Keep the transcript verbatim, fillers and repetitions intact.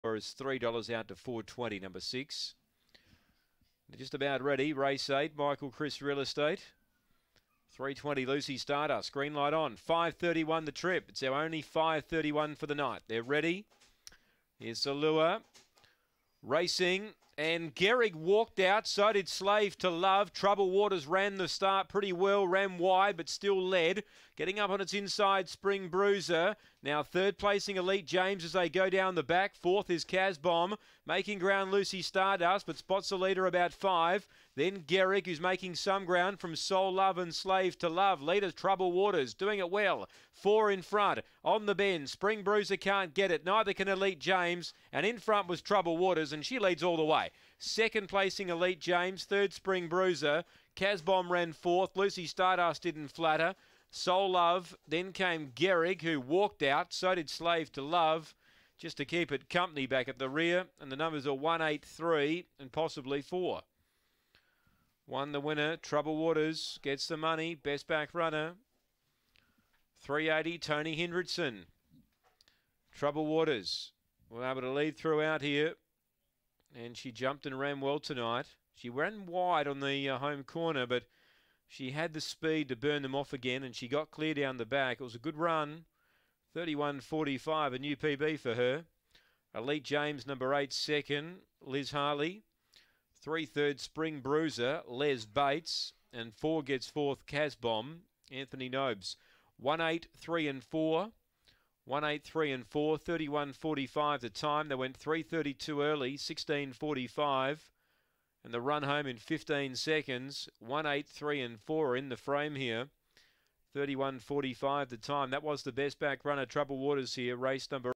is three dollars out to four twenty, number six. They're just about ready. Race eight, Michael Chris Real Estate. three twenty, Lucy Stardust. Green light on. five thirty-one the trip. It's our only five thirty-one for the night. They're ready. Here's the lure. Racing. And Gehrig walked out, so did Slave to Love. Trouble Waters ran the start pretty well, ran wide, but still led. Getting up on its inside, Spring Bruiser. Now third placing Elite James as they go down the back. Fourth is Casbomb. Making ground Lucy Stardust, but spots the leader about five. Then Gehrig, who's making some ground from Soul Love and Slave to Love. Leader Trouble Waters, doing it well. Four in front. On the bend, Spring Bruiser can't get it. Neither can Elite James. And in front was Trouble Waters, and she leads all the way. Second placing Elite James. Third Spring Bruiser. Casbomb ran fourth. Lucy Stardust didn't flatter. Soul Love. Then came Gehrig, who walked out. So did Slave to Love. Just to keep it company back at the rear. And the numbers are one, eight, three and possibly four. One the winner, Trouble Waters, gets the money, best back runner. three eighty, Tony Hendrickson. Trouble Waters, we're able to lead throughout here. And she jumped and ran well tonight. She ran wide on the uh, home corner, but she had the speed to burn them off again, and she got clear down the back. It was a good run. thirty-one forty-five, a new P B for her. Elite James, number eight, second. Liz Harley. Three third, Spring Bruiser, Les Bates, and four gets fourth, Casbomb, Anthony Nobes. One, eight, three, and four. One, eight, three, and four. Thirty-one forty-five the time. They went three thirty-two early, sixteen forty-five, and the run home in fifteen seconds. One, eight, three, and four in the frame here. Thirty-one forty-five the time. That was the best back runner, Trouble Waters here, race number.